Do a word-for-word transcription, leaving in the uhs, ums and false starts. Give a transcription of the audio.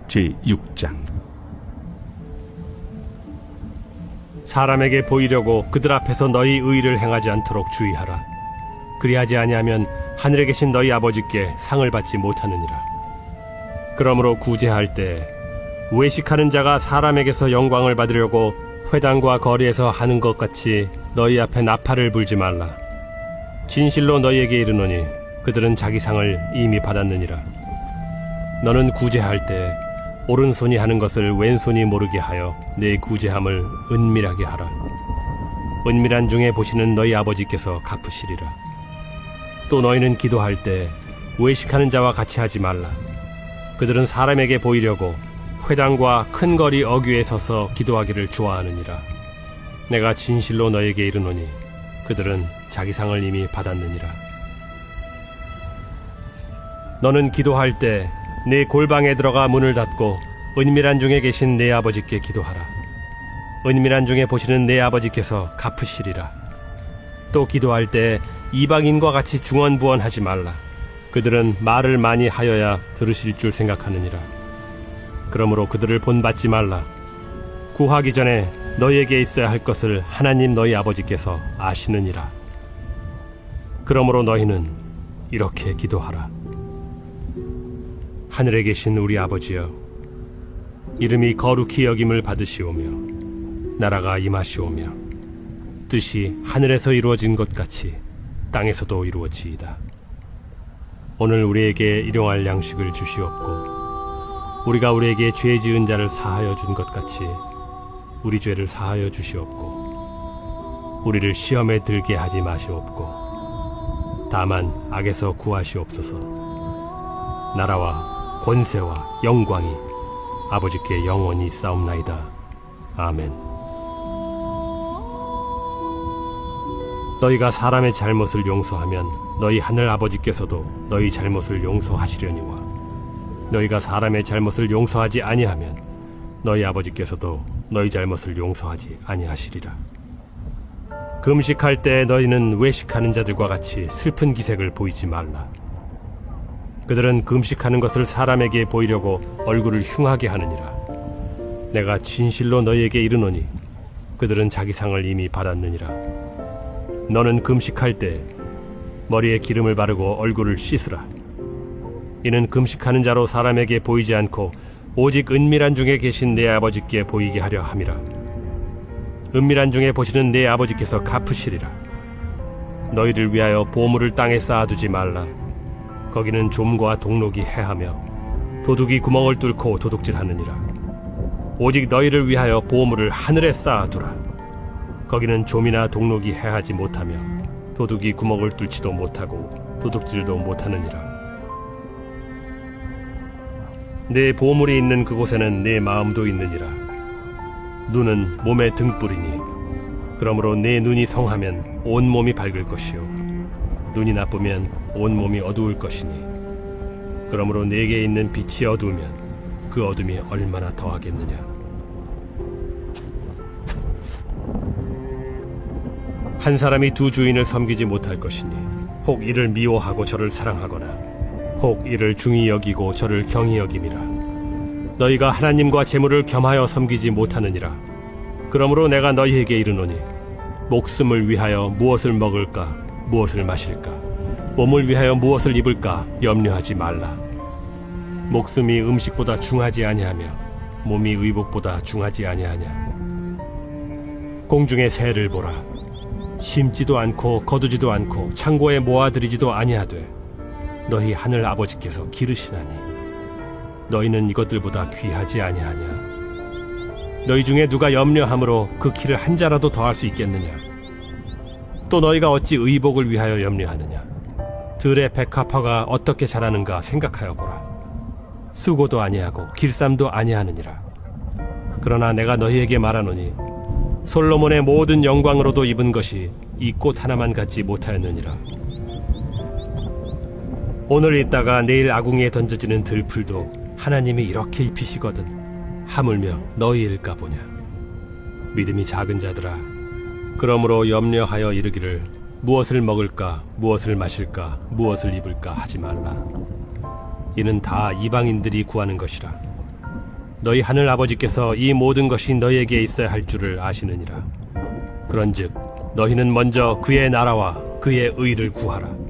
제육 장. 사람에게 보이려고 그들 앞에서 너희 의를 행하지 않도록 주의하라. 그리하지 아니하면 하늘에 계신 너희 아버지께 상을 받지 못하느니라. 그러므로 구제할 때 외식하는 자가 사람에게서 영광을 받으려고 회당과 거리에서 하는 것 같이 너희 앞에 나팔을 불지 말라. 진실로 너희에게 이르노니 그들은 자기 상을 이미 받았느니라. 너는 구제할 때 오른손이 하는 것을 왼손이 모르게 하여 내 구제함을 은밀하게 하라. 은밀한 중에 보시는 너희 아버지께서 갚으시리라. 또 너희는 기도할 때 외식하는 자와 같이 하지 말라. 그들은 사람에게 보이려고 회당과 큰 거리 어귀에 서서 기도하기를 좋아하느니라. 내가 진실로 너희에게 이르노니 그들은 자기 상을 이미 받았느니라. 너는 기도할 때 네 골방에 들어가 문을 닫고 은밀한 중에 계신 내 아버지께 기도하라. 은밀한 중에 보시는 내 아버지께서 갚으시리라. 또 기도할 때 이방인과 같이 중언부언하지 말라. 그들은 말을 많이 하여야 들으실 줄 생각하느니라. 그러므로 그들을 본받지 말라. 구하기 전에 너희에게 있어야 할 것을 하나님 너희 아버지께서 아시느니라. 그러므로 너희는 이렇게 기도하라. 하늘에 계신 우리 아버지여, 이름이 거룩히 여김을 받으시오며 나라가 임하시오며 뜻이 하늘에서 이루어진 것 같이 땅에서도 이루어지이다. 오늘 우리에게 일용할 양식을 주시옵고 우리가 우리에게 죄 지은 자를 사하여 준 것 같이 우리 죄를 사하여 주시옵고 우리를 시험에 들게 하지 마시옵고 다만 악에서 구하시옵소서. 나라와 권세와 영광이 아버지께 영원히 싸움나이다. 아멘. 너희가 사람의 잘못을 용서하면 너희 하늘 아버지께서도 너희 잘못을 용서하시려니와 너희가 사람의 잘못을 용서하지 아니하면 너희 아버지께서도 너희 잘못을 용서하지 아니하시리라. 금식할 때 너희는 외식하는 자들과 같이 슬픈 기색을 보이지 말라. 그들은 금식하는 것을 사람에게 보이려고 얼굴을 흉하게 하느니라. 내가 진실로 너희에게 이르노니 그들은 자기 상을 이미 받았느니라. 너는 금식할 때 머리에 기름을 바르고 얼굴을 씻으라. 이는 금식하는 자로 사람에게 보이지 않고 오직 은밀한 중에 계신 내 아버지께 보이게 하려 함이라. 은밀한 중에 보시는 내 아버지께서 갚으시리라. 너희를 위하여 보물을 땅에 쌓아두지 말라. 거기는 좀과 동록이 해하며 도둑이 구멍을 뚫고 도둑질하느니라. 오직 너희를 위하여 보물을 하늘에 쌓아두라. 거기는 좀이나 동록이 해하지 못하며 도둑이 구멍을 뚫지도 못하고 도둑질도 못하느니라. 내 보물이 있는 그곳에는 내 마음도 있느니라. 눈은 몸의 등불이니 그러므로 내 눈이 성하면 온 몸이 밝을 것이요 눈이 나쁘면 온 몸이 어두울 것이니 그러므로 내게 있는 빛이 어두우면 그 어둠이 얼마나 더하겠느냐. 한 사람이 두 주인을 섬기지 못할 것이니 혹 이를 미워하고 저를 사랑하거나 혹 이를 중히 여기고 저를 경히 여김이라. 너희가 하나님과 재물을 겸하여 섬기지 못하느니라. 그러므로 내가 너희에게 이르노니 목숨을 위하여 무엇을 먹을까 무엇을 마실까 몸을 위하여 무엇을 입을까 염려하지 말라. 목숨이 음식보다 중하지 아니하며 몸이 의복보다 중하지 아니하냐. 공중의 새를 보라. 심지도 않고 거두지도 않고 창고에 모아들이지도 아니하되 너희 하늘 아버지께서 기르시나니 너희는 이것들보다 귀하지 아니하냐. 너희 중에 누가 염려함으로 그 키를 한 자라도 더할 수 있겠느냐. 또 너희가 어찌 의복을 위하여 염려하느냐. 들의 백합화가 어떻게 자라는가 생각하여 보라. 수고도 아니하고 길쌈도 아니하느니라. 그러나 내가 너희에게 말하노니 솔로몬의 모든 영광으로도 입은 것이 이 꽃 하나만 갖지 못하였느니라. 오늘 있다가 내일 아궁이에 던져지는 들풀도 하나님이 이렇게 입히시거든 하물며 너희일까 보냐. 믿음이 작은 자들아, 그러므로 염려하여 이르기를 무엇을 먹을까 무엇을 마실까 무엇을 입을까 하지 말라. 이는 다 이방인들이 구하는 것이라. 너희 하늘 아버지께서 이 모든 것이 너희에게 있어야 할 줄을 아시느니라. 그런즉 너희는 먼저 그의 나라와 그의 의를 구하라.